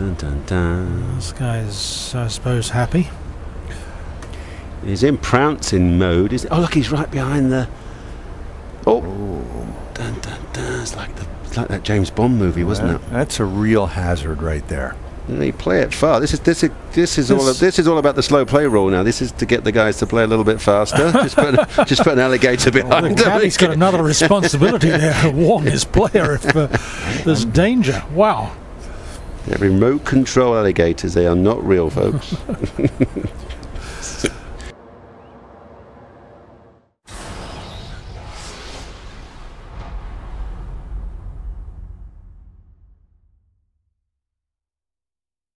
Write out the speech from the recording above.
dun, dun, dun. This guy's, I suppose, happy. He's in pouncing mode. Oh, look, he's right behind the. Oh, dun, dun, dun. It's like that James Bond movie, wasn't it? That's a real hazard right there. They play it far. This is all about the slow play rule now. This is to get the guys to play a little bit faster. just put an alligator behind The them. caddy's got another responsibility there to warn his player if there's danger. Wow. Yeah, remote control alligators. They are not real, folks.